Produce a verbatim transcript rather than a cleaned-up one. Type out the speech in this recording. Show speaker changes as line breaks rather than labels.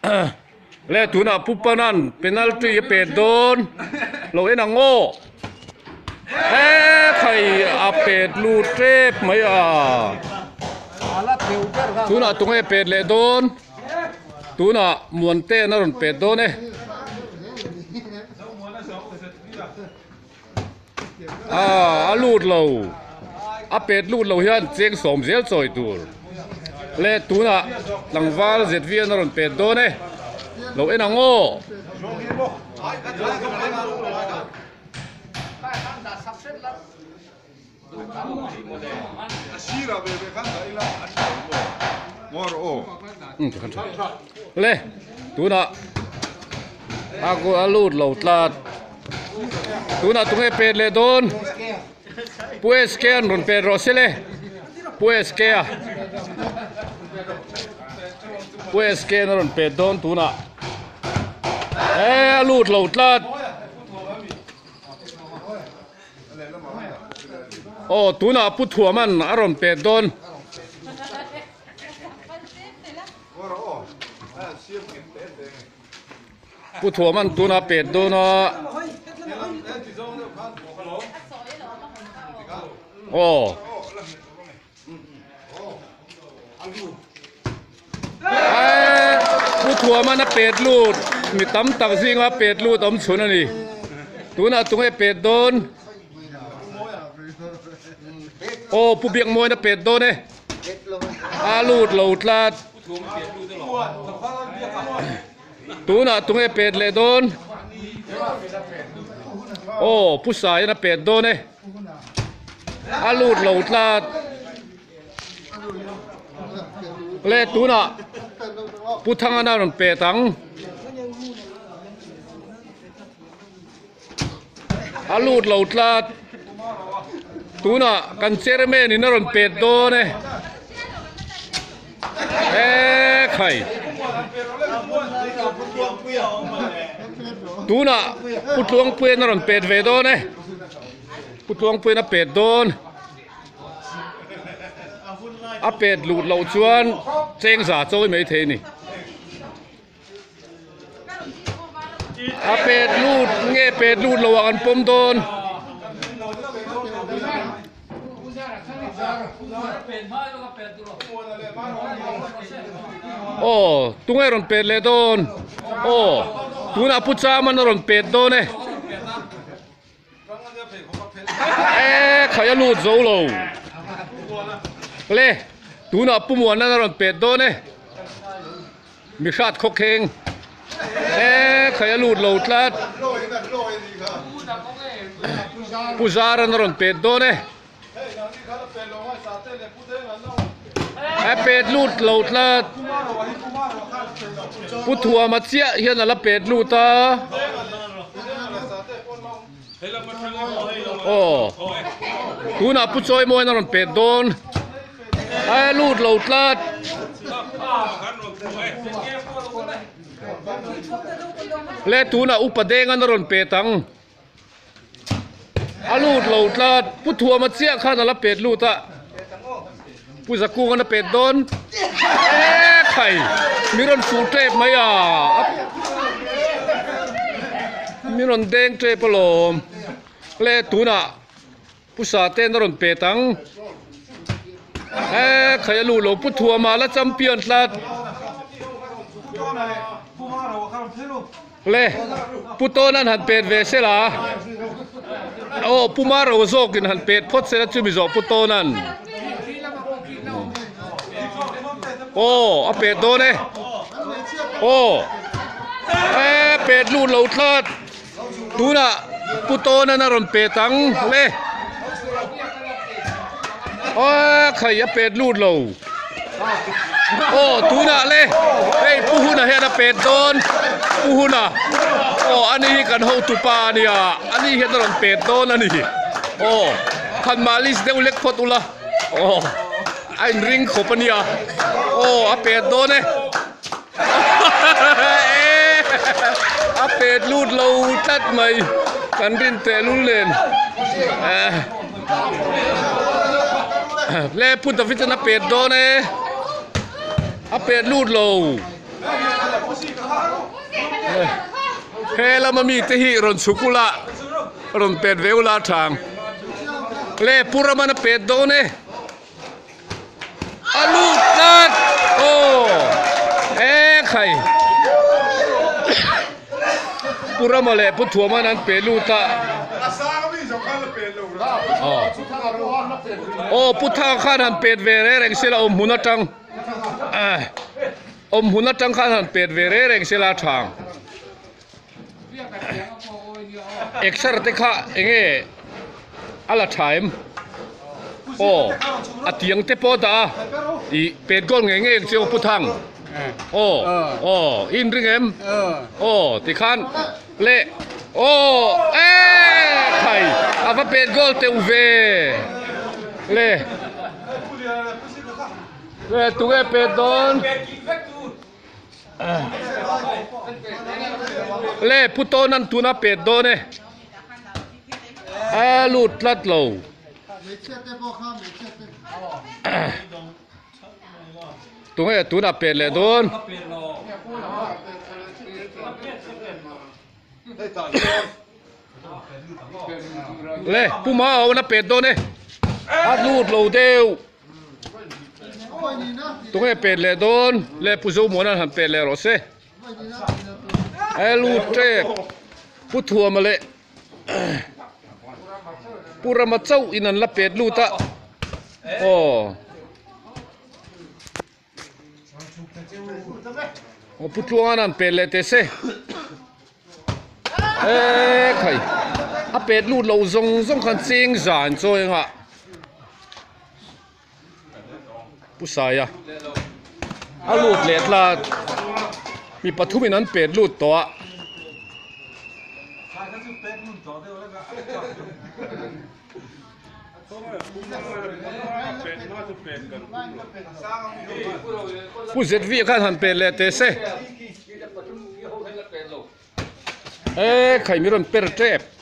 เล่ตุน่ะปุ๊บปนันเป็นนัลตีเป็ดโดนเราเอ็นงโง่เอ้ใครอาเป็ดลูเทปไหมอ่ะตุน่ะตรงไอ้เป็ดเล่โดนตุน่ะมวนเต้นั่นเป็ดโดนเนี่ยอ่าลูดเราอาเป็ดลูดเราเฮียนเจียงสมเสียจอยตัวเล่ตุน่ะหลังวาลเจ็ดเวียนนั่นเป็ดโดนเนี่ยเราเอ็นงโง่เล่ตัวน่ะอากูอาลูดเหล่าตลาดตัวน่ะตรงไอ้เป็ดเลยโดนปุ้ยสเกียนรุนเป็ดรอสิเล่ปุ้ยสเกียปุ้ยสเกียนรุนเป็ดโดนตัวน่ะเอ้ลูดเหล่าตลาดโอ้ตัวน่ะพุทธัวมันอารมณ์เป็ดโดนพุทธัวมันตัวน่ะเป็ดโดนโอ้พุทธัวมันน่ะเป็ดลูดมีตั้มตักซิงว่าเป็ดลูดตั้มชุนนี่ตัวน่ะตรงไอ้เป็ดโดนโอ้ผู้เบียงมวยน่ะเป็ดโดนเนี่ยอาลูดเหล่าตลาดตัวน่ะตรงไอ้เป็ดเลยโดนโอ้ผู้ชายน่ะเป็ดโดนเนี่ยอาลูดเหล่าตลาดเล่ตัวน่ะผู้ทั้งนั้นน่ะเป็ดทั้งอาลูดเหล่าตลาดตัวน่ะกันเซรเมนี่นั่นเป็ดโดนเนี่ยเอ้ใครตัวน่ะพุทธวงเพื่อนนั่นเป็ดเวโดนเนี่ยพุทธวงเพื่อนน่ะเป็ดโดนอาเป็ดหลุดเหล่าชวนเจงสาโจ้ไม่เทนี่อาเป็ดลูดเงี้ยเป็ดลูดระวังกันปมโดนโอ้ตุงไอ้รอนเป็ดเลยโดนโอ้ตุน่ะพุทธามันรอนเป็ดโดนเนี่ยเอ๊ะขยันลูดโซ่โลเล่ตุน่ะปุ่มวันนั้นรอนเป็ดโดนเนี่ยมีชาติคกเข่งเอ๊ะขยันลูดโลดลัดผู้ชายนั่นรอนเป็ดโดนเนี่ยไอ้เป็ดลูดเหล่าตลาดพุทธัวมาเสียเฮียนละเป็ดลูดตาโอ้ตัวน่ะผู้ช่วยมวยนั่นเป็ดโดนไอ้ลูดเหล่าตลาดและตัวน่ะอุปเดงันนั่นเป็ดตังอาลูดเหล่าตลาดพุทธัวมาเสียข้านั่นละเป็ดลูดตาผู้สักกูกันเป็ดโดนเอ๊ะใครมีรอนสูเทปไหมอ่ะมีรอนเด้งเทปลมเล่ตุน่ะผู้สาเต้นรอนเป็ดตังเอ๊ะใครรู้หลงพุทธัวมาแล้วจำเปลี่ยนสัตว์เล่ผู้โตนั้นหันเป็ดเวเสล่ะโอ้ผู้มาเราโซกินหันเป็ดพดเสร็จจุมิโซผู้โตนั้นโอ้เอาเป็ดโดนเนี่ยโอ้เอ๊ะเป็ดลูดเหล่าทลาดดูน่ะผู้โตนั่นน่ะรอนเป็ดตังเล่โอ้ใครจะเป็ดลูดเหล่าโอ้ดูน่ะเล่เฮ้ยผู้หุ่นน่ะเฮ็ดเป็ดโดนผู้หุ่นน่ะโอ้อันนี้กันเฮาตุปาเนี่ยอันนี้เฮ็ดรอนเป็ดโดนอันนี้โอ้คันมาลิสเดวเล็กพอตุละโอ้ไอ้ริงขบเนี่ยโอ้อาเป็ดโดนเนี่ยอาเป็ดลูดเราตัดไหมกันดินแต่ลุ้นเล่นเล่พุทธวิจารณ์เป็ดโดนเนี่ยอาเป็ดลูดเราเฮลามามีเตหิรอนสุกุละรอนเป็ดเวลลาทางเล่ปุระมันเป็ดโดเนอาลูตัดโอ้เอ้ใครปุระมาเล่ปุถัวมันนั้นเป็ดลูตาโอ้พุทธาข้านันเป็ดเวเรเรงเสลาอมหุนตังอมหุนตังข้านันเป็ดเวเรเรงเสลาทางเอกสารติข้าเองเอลาไทม์โอ้อติยังเตปอดาอีเป็ดก้อนเงงเสียวพุทธังโอ้โอ้อินริงเอ็มโอ้ติขันเละโอ้เอ้ไข่อาฟเป็ดก้อนเตอุเวเล่เล่ตุเกเป็ดโดนเล่พุทโตนันตุนาเป็ดโดนเนอาลุดลัดโลตุเกตุนาเป็ดเล่โดนเล่ผู้มาเอานาเป็ดโดนเนอาลุดโลเดียวตุเกเป็ดเล่โดนเล่ผู้สูงหมอนันหันเป็ดเล่รอเซ่เอลูเทปผู้ทัวมาเลยผู้รามาเจ้าอินันละเป็ดลูตะโอ้ผู้ทัวนั่นเป็ดเลยเตเซ่เอ้ใครอาเป็ดลูเราซงซงขันเสียงจานโจ้ยังฮะผู้ชายอะอาลูดเล็ดละมีปฐุมนั้นเป็ดลูดตัวผู้เสด็จวิข้าทันเป็ดเลยเตเซ่เอ้ใครมีรอนเป็ดเจ็บ